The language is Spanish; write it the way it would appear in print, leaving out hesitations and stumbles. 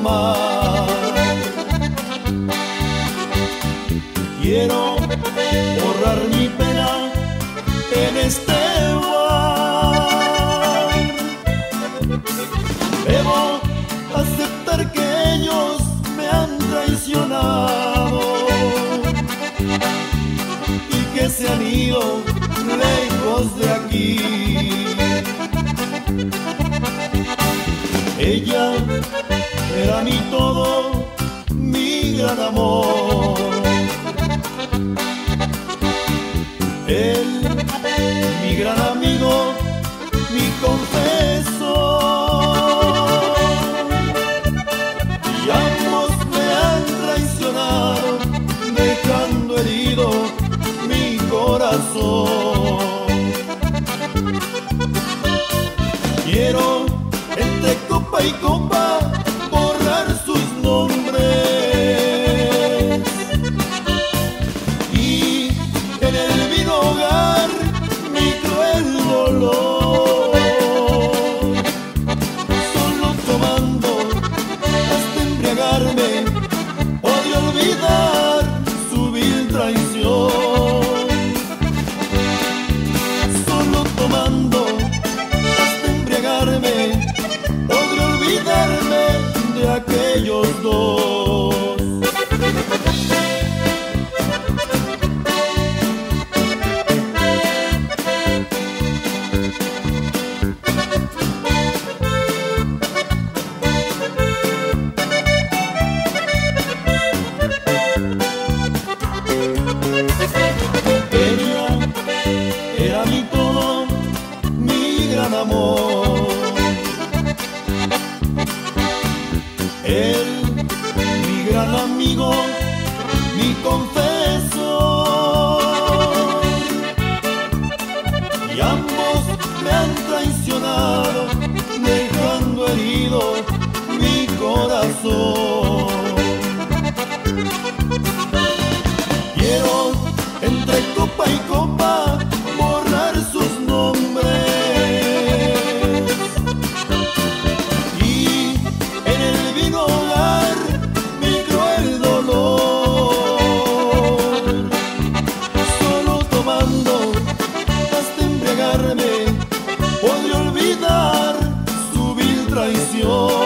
tomar. Quiero borrar mi pena en este bar. Debo aceptar que ellos me han traicionado y que se han ido lejos de aquí. Ella era mi todo, mi gran amor. Él, mi gran amigo, mi confesor. Y ambos me han traicionado, dejando herido mi corazón. Quiero entre copa y copa borrar sus nombres y en el vino ahogar mi cruel dolor. Solo tomando hasta embriagarme podré olvidar su vil traición. Solo tomando hasta embriagarme podré olvidarme de aquellos dos. Ella era mi todo, mi gran amor. Él, mi gran amigo, mi confesor. Y ambos me han traicionado, dejando herido mi corazón. Quiero entre copa y copa borrar sus nombres y en el vino ahogar mi cruel dolor. Solo tomando hasta embriagarme podré olvidar su vil traición.